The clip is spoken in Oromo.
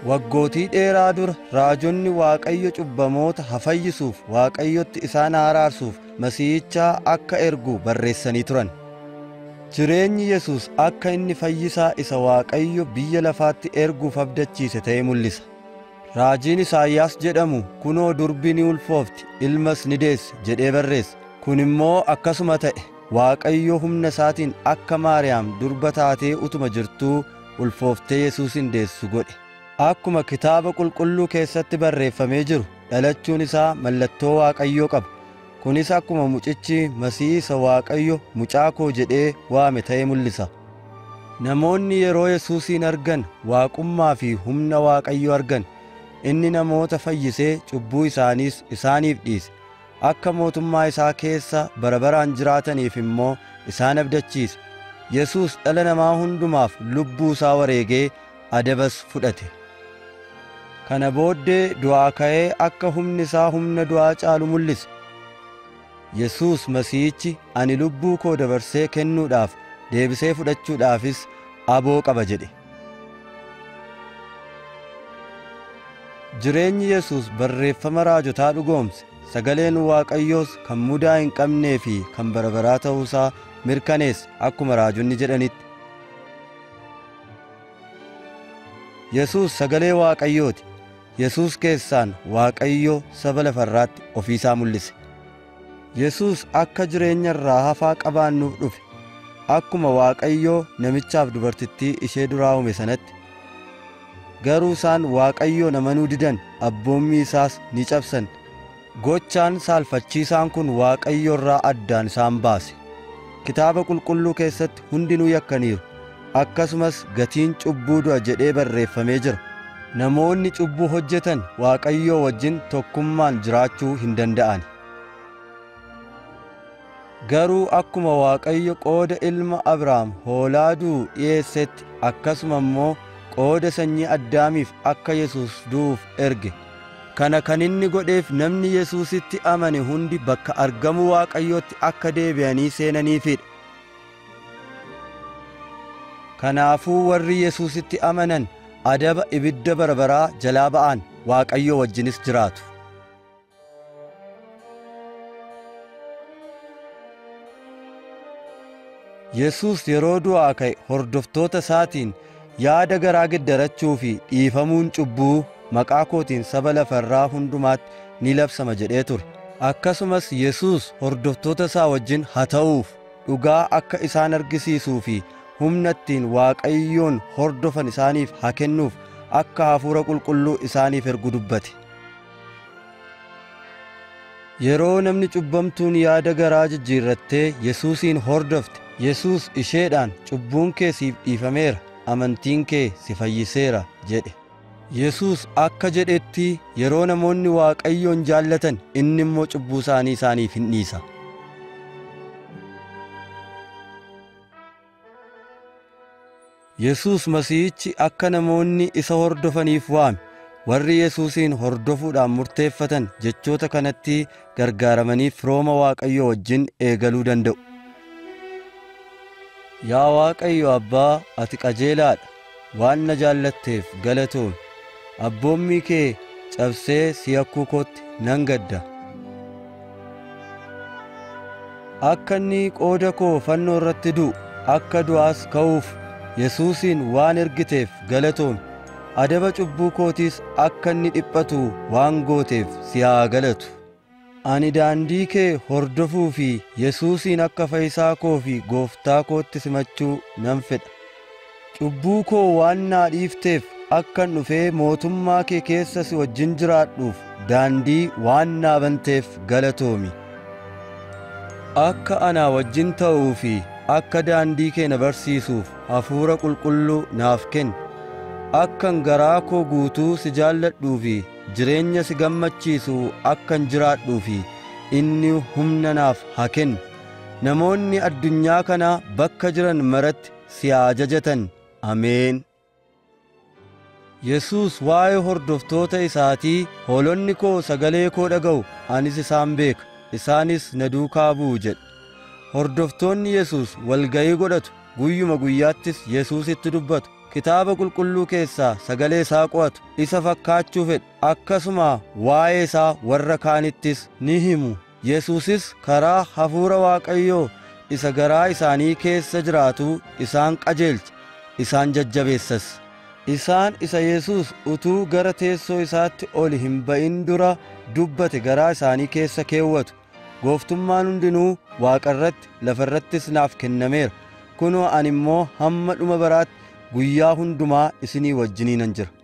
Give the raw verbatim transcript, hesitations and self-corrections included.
Waggootii dheeraa dura raajonni Waaqayyo cubbamoota hafayyisuuf Waaqayyotti isaan araarsuuf Masiihichaa akka ergu barreessanii turan. Jireenyi Yesuus akka inni fayyisaa isa Waaqayyo biyya lafaatti erguuf abdachiise ta'e mul'isa. Raajiin Isaayyaas jedhamu kunoo durbi ni ulfoofti ilmas ni deesse jedhee barreesse. Kun immoo akkasuma ta'e. Waaqayyo humna isaatiin akka Maariyaam durba taatee utuma jirtuu ulfooftee Yesuusin deessu godhe. Akkuma kitaaba qulqulluu keessatti barreeffamee jiru dhalachuun isaa mallattoo Waaqayyoo qaba. Kunis akkuma mucichi Masiihii isa Waaqayyo mucaa koo jedhee waame ta'e mul'isa. Namoonni yeroo Yesuusin argan waaqummaa fi humna Waaqayyoo argan. Inni namoota fayyisee cubbuu isaaniis isaaniif dhiise. Akka mootummaa isaa keessa bara baraan jiraataniif immoo isaan abdachiise. Yesuus dhala namaa hundumaaf lubbuu isaa wareegee adabas fudhate. Kana booddee du'aa ka'ee akka humni isaa humna du'aa caalu mul'ise. Yesuus Masiihichi ani lubbuu koo dabarsee kennuudhaaf deebisee fudhachuudhaafis aboo qaba jedhe. Jireenyi Yesuus barreeffama raajotaa dhugoomse. Sagaleen Waaqayyoos kan mudaa hin qabnee fi kan bara baraa ta'uusaa mirkaneesse akkuma raajonni jedhanitti. Yesuus sagalee Waaqayyooti. Yesuus keessaan Waaqayyo saba lafarraatti ofiisaa mul'ise. Yesuus akka jireenya irraa hafaa qabaannuuf dhufe. Akkuma Waaqayyoo namichaaf dubartittii ishee duraa uume sanatti. Garuu isaan Waaqayyoon amanuu didan, abboommii isaas ni cabsan. Gochaan saalfachiisaan kun Waaqayyo irraa addaan isaan baase. Kitaaba qulqulluu keessatti hundinuu yakkaniiru. Akkasumas gatiin cubbuu du'a jedhee barreeffamee jira. Namoonni cubbuu hojjetan Waaqayyoo wajjin tokkummaan jiraachuu hin danda'an. Garuu akkuma Waaqayyo qooda ilma Abrahaam hoolaa du'u dhiyeessetti akkasuma immoo qooda sanyii Addaamiif akka Yesuus du'uuf erge. Kana kan inni godheef namni Yesuusitti amane hundi bakka argamuu Waaqayyootti akka deebi'anii seenaniifidha. Kanaafuu warri Yesuusitti amanan adaba ibidda bara baraa jalaa ba'an Waaqayyo wajjinis jiraatu. Yesuus yeroo du'aa ka'e hordoftoota isaatiin yaada garaa geddarachuu fi dhiifamuun cubbuu maqaa kootiin saba lafarraa hundumaatti ni labsama jedhee ture. Akkasumas Yesuus hordoftoota isaa wajjin haa ta'uuf dhugaa akka isaan argisiisuu fi humna ittiin Waaqayyoon hordofan isaaniif haa kennuuf akka hafuura qulqulluu isaaniif ergu dubbate. Yeroo namni cubbamtuun yaada garaa jijjiirrattee Yesuusin hordofte, Yesuus isheedhaan cubbuun kee siif dhiifameera, amantiin kee si fayyiseera jedhe. Yesuus akka jedhetti yeroo namoonni Waaqayyoon jaallatan inni immoo cubbuu isaanii isaaniif hin dhiisa. Yesuus Masiihichi akka namoonni isa hordofaniif waame. Warri Yesuusin hordofuudhaan murteeffatan jechoota kanatti gargaaramanii firooma Waaqayyoo wajjin eegaluu danda'u. Yaa Waaqayyo Abbaa, ati qajeelaadha. Waan na jaallatteef galatoomi. Abboommii kee cabsee si yakkuu kootti nan gadda. Akka inni qooda koo fannoo irratti du'u, akka du'aas ka'uuf Yesuusin waan ergiteef galatoomi. Adaba cubbuu kootiis akka inni dhiphatu waan gooteef si haa galatu. Ani daandii kee hordofuu fi Yesuusin akka fayyisaa koo fi gooftaa kootti simachuu nan fedha. Cubbuu koo waan naa dhiifteef akkan dhufee mootummaa kee keessa si wajjin jiraadhuuf daandii waan naa banteef galatoomi. Akka anaa wajjin ta'uu fi akka daandii kee na barsiisuuf hafuura qulqulluu naaf kenni. Akkan garaa koo guutuu si jaalladhuu fi jireenya si gammachiisu akkan jiraadhuu fi inni humna naaf haa kennu. Namoonni addunyaa kanaa bakka jiran maratti si haa ajajatan. Ameen. Yesuus waa'ee hordoftoota isaatii, hoolonni koo sagalee koo dhaga'u, anis isaan beeka, isaanis na duukaa bu'u jedhe. Hordoftoonni Yesuus walga'ii godhatu, guyyuma guyyaattis Yesuusitti dubbatu. kitaaba qulqulluu keessaa sagalee isaa qo'atu isa fakkaachuu fedhu, akkasuma waa'ee isaa warra kaanittis ni himu. Yesuusis karaa hafuura Waaqayyoo isa garaa isaanii keessa jiraatu isaan qajeelcha, isaan jajjabeessas. Isaan isa Yesuus utuu gara teessoo isaatti ol hin ba'in dura dubbate garaa isaanii keessa keewwatu. Gooftummaan hundinuu Waaqa irratti lafa irrattis naaf kennameera. Kunoo ani immoo hamma dhuma baraatti guyyaa hundumaa isinii wajjiniinan jira.